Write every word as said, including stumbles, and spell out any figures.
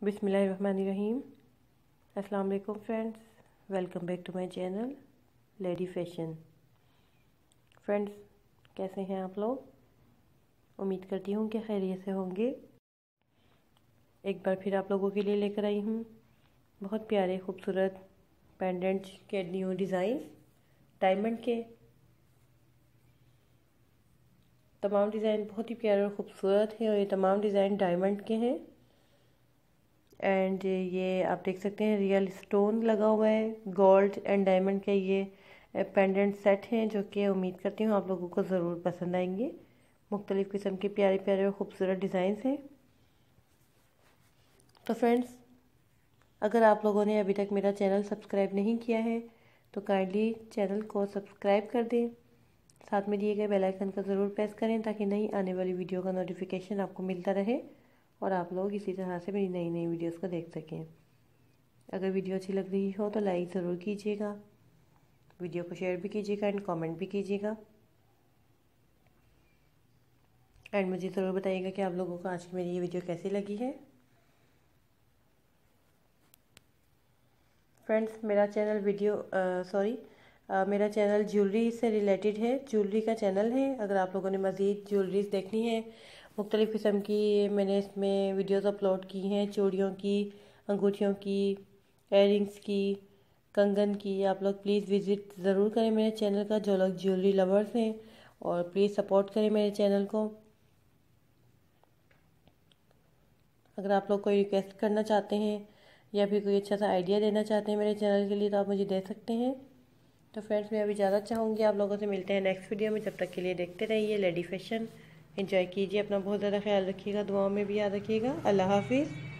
बिस्मिल्लाहिर्रहमानिर्रहीम। अस्सलाम वालेकुम friends, welcome back to my channel lady fashion. Friends, कैसे हैं आप लोग? उम्मीद करती हूँ कि खैरियत से होंगे। एक बार फिर आप लोगों के लिए लेकर आई हूँ बहुत प्यारे खूबसूरत पेंडेंट के न्यू डिज़ाइन। डायमंड के तमाम डिज़ाइन बहुत ही प्यारे और ख़ूबसूरत हैं और ये तमाम डिज़ाइन डायमंड के हैं। एंड ये आप देख सकते हैं रियल स्टोन लगा हुआ है, गोल्ड एंड डायमंड के ये पेंडेंट सेट हैं जो कि उम्मीद करती हूँ आप लोगों को ज़रूर पसंद आएंगे। मुख्तलिफ़ किस्म के प्यारे प्यारे और ख़ूबसूरत डिज़ाइंस हैं। तो फ्रेंड्स, अगर आप लोगों ने अभी तक मेरा चैनल सब्सक्राइब नहीं किया है तो काइंडली चैनल को सब्सक्राइब कर दें। साथ में दिए गए बेल आइकन का ज़रूर प्रेस करें ताकि नई आने वाली वीडियो का नोटिफिकेशन आपको मिलता रहे और आप लोग इसी तरह से मेरी नई नई वीडियोस को देख सकें। अगर वीडियो अच्छी लग रही हो तो लाइक ज़रूर कीजिएगा, वीडियो को शेयर भी कीजिएगा एंड कमेंट भी कीजिएगा। एंड मुझे ज़रूर बताइएगा कि आप लोगों को आज की मेरी ये वीडियो कैसी लगी है। फ्रेंड्स, मेरा चैनल वीडियो सॉरी मेरा चैनल ज्वेलरी से रिलेटेड है, ज्वेलरी का चैनल है। अगर आप लोगों ने मज़ीद ज्वेलरीज देखनी है, मुख्तलिफ़ किस्म की मैंने इसमें वीडियोस अपलोड की हैं, चूड़ियों की, अंगूठियों की, एयरिंग्स की, कंगन की। आप लोग प्लीज़ विज़िट ज़रूर करें मेरे चैनल का, जो लोग ज्वेलरी लवर्स हैं, और प्लीज़ सपोर्ट करें मेरे चैनल को। अगर आप लोग कोई रिक्वेस्ट करना चाहते हैं या फिर कोई अच्छा सा आइडिया देना चाहते हैं मेरे चैनल के लिए तो आप मुझे दे सकते हैं। तो फ्रेंड्स, मैं अभी इजाज़त चाहूँगी, आप लोगों से मिलते हैं नेक्स्ट वीडियो में। जब तक के लिए देखते रहिए लेडी फैशन, एंजॉय कीजिए, अपना बहुत ज़्यादा ख्याल रखिएगा, दुआओं में भी याद रखिएगा। अल्लाह हाफिज़।